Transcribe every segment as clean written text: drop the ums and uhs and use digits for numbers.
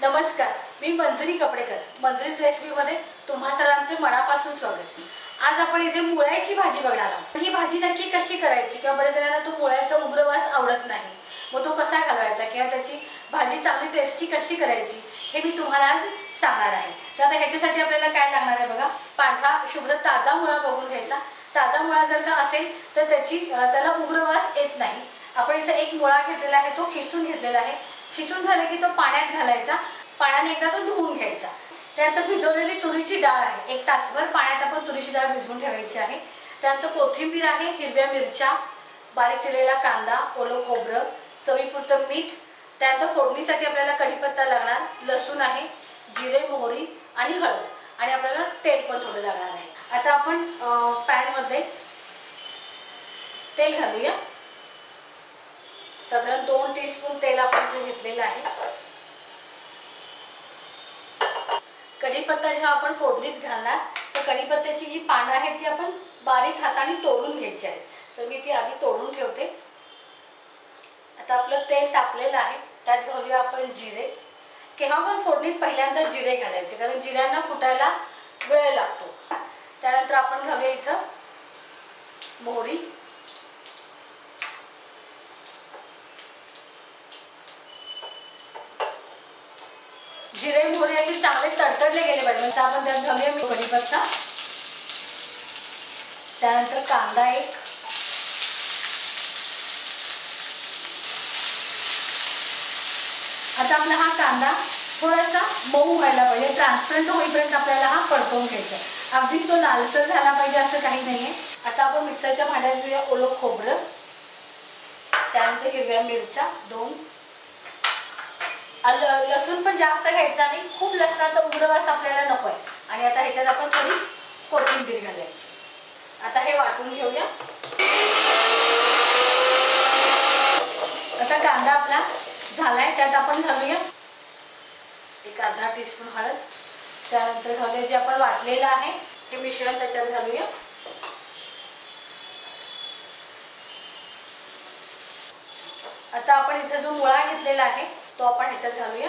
नमस्कार, मी मंजरी कपडेकर. मंजरीज रेसिपीमध्ये तुम्हा सर्वांचे मनापासून स्वागत. आज आपण इथे मुळ्याची भाजी बघणार आहोत. ही भाजी नक्की कशी करायची किंवा बरेच जणांना तो मुळ्याचा उग्रवास आवडत नाही, मग तो कसा घालवायचा किंवा त्याची भाजी चांगली टेस्टी कशी करायची हे मी तुम्हाला आज सांगणार आहे. तर आता ह्याच्यासाठी आपल्याला काय लागणार आहे बघा. पांढरा शुभ्र ताजा मुळा बघून घ्यायचा. ताजा मुळा जर का असेल तर त्याला उग्रवास येत नाही. आपण इथे एक मुळा घेतलेला आहे, तो खिसून घेतलेला आहे. खिसून झालं की तो पाण्यात घालायचा. पाण्याने एकदा तो धुवून घ्यायचा. त्यानंतर भिजवलेली तुरीची डाळ आहे, 1 तासभर पाण्यात आपण तुरीची डाळ भिजवून ठेवायची आहे. त्यानंतर कोथिंबीर आहे, हिरव्या मिरच्या, बारीक चिरलेला कांदा, ओलं खोबरं, चवीपुरतं मीठ. त्यानंतर फोडणीसाठी आपल्याला कढीपत्ता लागणार, लसूण आहे, जिरे, मोहरी आणि हळद आणि आपल्याला तेल पण थोडं लागणार आहे. आता आपण पॅन मध्ये तेल घालूया. साधारण 2 टीस्पून तेल आपण घेतलेलं आहे. कढीपत्ता जेव्हा आपण फोडणीत घालणार तर कढीपत्त्याची जी पानं आहेत ती आपण बारीक हाताने तोडून घ्यायची आहेत. तर मी ती आधी तोडून ठेवते. आता आपलं तेल तापलेलं आहे, त्यात घालूया आपण जिरे. केव्हा पण फोडणीत पहिल्यांदा जिरे घालायचे, कारण जिऱ्यांना फुटायला वेळ लागतो. त्यानंतर आपण घालूया इथं मोहरी, जिरे मोहरी असे चांगले तडतडले गेले पाहिजे. तर आपण त्यात घालूया मी कढीपत्ता, त्यानंतर कांदा एक, आता आपला हा कांदा थोडासा मऊ व्हायला पाहिजे, ट्रान्सपरंट होईपर्यंत आपल्याला हा परतवून घ्यायचा. अगदी तो लालसर झाला पाहिजे असं काही नाहीये. आता आपण मिक्सरच्या भांड्यात घेऊया ओलं खोबरं, त्यानंतर हिरव्या मिरच्या 2, लसूण पण जास्त घ्यायचा नाही, खूप लसणाचा उग्रवास आपल्याला नकोय. आणि आता ह्याच्यात आपण थोडी कोथिंबीर घालायची. आता हे वाटून घेऊया. आता कांदा आपला झालाय, त्यात आपण घालूया 1/2 टीस्पून हळद. त्यानंतर घालूया जे आपण वाटलेलं आहे हे मिश्रण त्याच्यात घालूया. आता आपण इथे जो मुळा घेतलेला आहे तो आपण ह्याच्यात घालूया.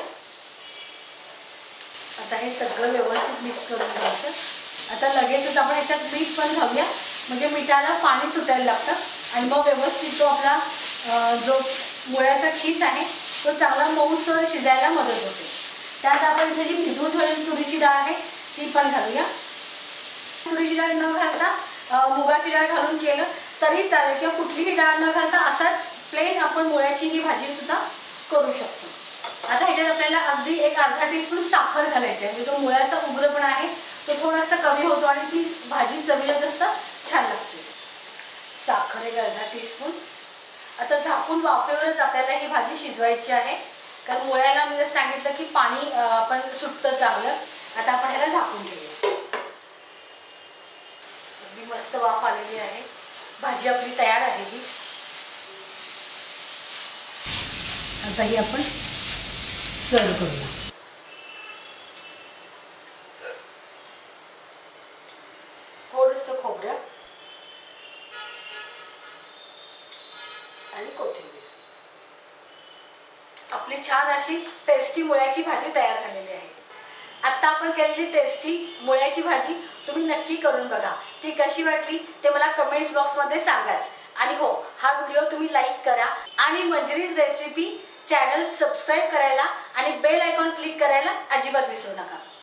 आता हे सगळं व्यवस्थित मिक्स करून घ्यायचं. आता लगेचच आपण ह्याच्यात मीठ पण घालूया, म्हणजे मिठाला पाणी सुटायला लागतं आणि मग व्यवस्थित तो आपला जो मुळ्याचा खीस आहे तो चांगला मऊसर शिजायला मदत होते. त्यात आपण इथे जी भिजवून ठेवलेली तुरीची डाळ आहे ती पण घालूया. तुरीची डाळ न घालता मुगाची डाळ घालून केलं तरी चालेल, किंवा कुठलीही डाळ न घालता असाच प्लेन आपण मुळ्याची ही भाजी सुद्धा करू शकतो. आता ह्याच्यात आपल्याला अगदी 1/2 टीस्पून साखर घालायची आहे, म्हणजे तो मुळ्याचा उग्रपणा आहे तो थोडासा कमी होतो आणि ती भाजी चवीला जास्त छान लागते. साखर 1/2 टीस्पून. आता झाकून वाफेवरच आपल्याला ही भाजी शिजवायची आहे, कारण मुळ्याला मी जर सांगितलं की पाणी आपण सुटतं चांगलं. आता आपण ह्याला झाकून घेऊया. अगदी मस्त वाफ आलेली आहे, भाजी आपली तयार आहे ही. आता ही आपण सर्व करूया. थोडंसं खोबरं आणि कोथिंबीर. आपली छान अशी टेस्टी मुळ्याची भाजी तयार झालेली आहे. आता आपण केलेली टेस्टी मुळ्याची भाजी तुम्ही नक्की करून बघा. ती कशी वाटली ते मला कमेंट्स बॉक्समध्ये सांगाच. आणि हो, हा व्हिडिओ तुम्ही लाईक करा आणि मंजरीज रेसिपी चॅनल सबस्क्राईब करायला आणि बेल आयकॉन क्लिक करायला अजिबात विसरू नका.